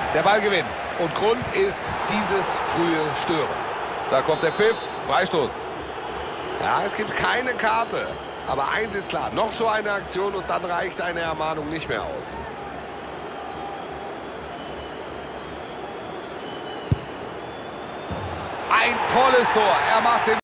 Der Ballgewinn. Und Grund ist dieses frühe Stören. Da kommt der Pfiff. Freistoß. Ja, es gibt keine Karte. Aber eins ist klar, noch so eine Aktion und dann reicht eine Ermahnung nicht mehr aus. Ein tolles Tor. Er macht den